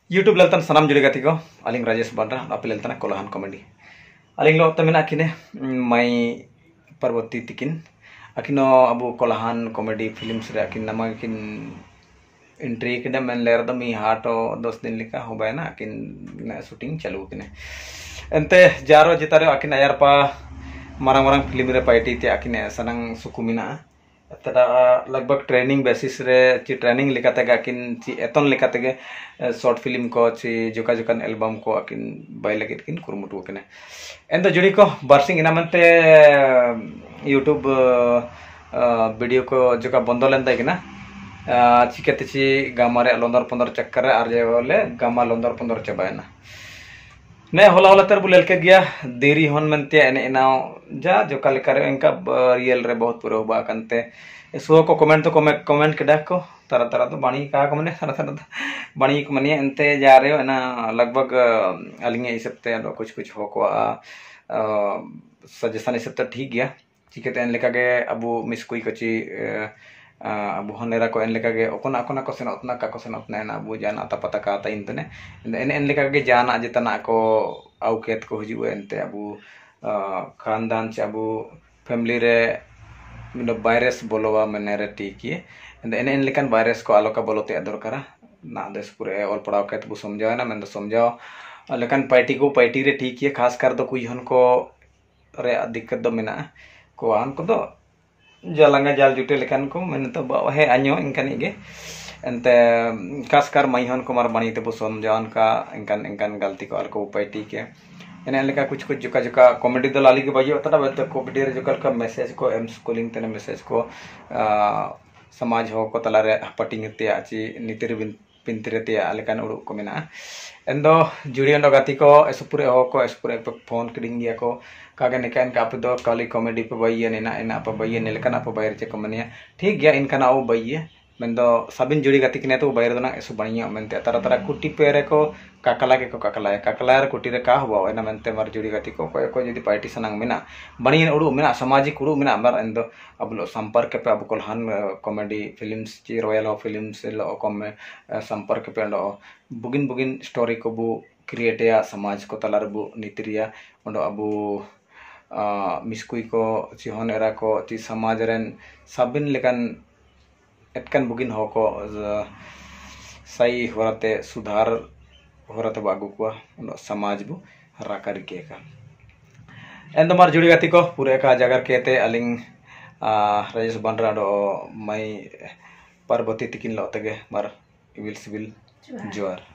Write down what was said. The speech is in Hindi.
यूट्यूब लेलतन सनाम जुड़ी गति को अलिंग राजेश बांड्रा अपे लेलतना कोलाहान कॉमेडी अलिंग लो तमिना किने माई पार्वती तिकिन अकिनो अबु कोलाहान कॉमेडी फिल्म्स रे अकिन नामा किन एंट्री किने मेन लेर द मी हाटो 10 दिन लिका हो बायना अकिन शूटिंग चालू किने एंते जारो जितारे अकिन अयारपा मारंग मारंग फिल्म रे पार्टी ते अकिन सनंग सुकुमिना तदा लगभग ट्रेनिंग बेसिस रे ची ट्रेनिंग लिकाते अकिन ची एतन लिकाते शॉर्ट फिल्म को ची जुका जुकान एल्बम को अकिन बाय लगे किन कुरमुटु कने एंदा जुड़ी को बरसिंग इना मनते यूट्यूब वीडियो को जुका बंदो लेंदा किना चिकेते ची गामारे लोंदर पंदर चक्कर आर जे बोले गामा लोंदर पंदर चबायना ने होला होला तर बुलेल के गया देरी होन मनते एने इनाव जा जो कल करे इनका रियल रे बहुत पूरा हुआ कंते सो को कमेंट तो कमेंट के को तरह तरह तो बाणी का को मने तरह तरह बाणी को मने एंते जा रहे हो ना लगभग अलिंगे इस सप्ते कुछ कुछ हो को सजेशन इस सप्ते ठीक गया चिकेते एन लेका के अबु मिसकुई कची अबु हनेरा को एन लेका के ओकना ओकना को सेन उतना का को सेन उतना ना अबु जाना ता पता का ता इंतने एन लेका के जाना जितना को आउकेत को हुजु एनते अबु खानदान से अबु फैमिली रे मिनो वायरस बोलोवा मने रे ठीक है एन लेकन वायरस को आलोका बोलोते दरकारा ना देश पूरे और पढ़ाओ के तो समझाओ ना मैं तो समझाओ लेकिन पार्टी रे ठीक है खास कर दो कोई हन को रे दिक्कत दो मेना को आन को दो जालंगा जाल जुटे लेकिन को मैंने तो हे अन्यो इनकन इगे एंते खास कर मैहन को मार बनी तो समझावन का इनकन इनकन गलती को को पार्टी के एने लेका कुछ कुछ जुका जुका कॉमेडी दो लाली के बाजू तटा बत कॉमेडी रे जुका का मैसेज को एम स्कूलिंग तने मैसेज को समाज हो को तला रे पटिंग ते आची नीतिर पिंतरे ते लेकान उडु को मेना एंदो जुड़ियन गाती को एसपुरे हो को एसपुरे फोन किडिंग गया को कागे नेकान का आप दो काली कॉमेडी पे बइये नेना एना पे बइये ने लेकान आप बाहर चे कमनिया ठीक गया इनका ना ओ बइये मेंदो साबिन जुड़ी गति किने तो बाहर दना एसु बनिया मेनते तरह तरह कुटी पेरे को काकला के को काकला रे कुटी रे का हो एना मेनते मार जुड़ी गति को जदी पार्टी सनांग मेना बनियन उडु मेना सामाजिक उडु मेना मार एंदो अब संपर्क पे अब कोल्हान कॉमेडी फिल्म्स ची रॉयल ऑफ फिल्म्स लो कम संपर्क पे अंडो बुगिन बुगिन स्टोरी को बु क्रिएट या समाज को तलार बु नीतिरिया अंडो अबु मिसकुई को ची होन एरा को ची समाज रेन साबिन लेकन एटकन बुगिन हो को सही होरते सुधार होरते बागु को समाज बु राकर के का एंड मार जुड़ी गति को पूरे का जगह केते अलिंग राजेश बांड्रा डो मई पार्वती तिकिन लौतगे मार विल सिविल जोर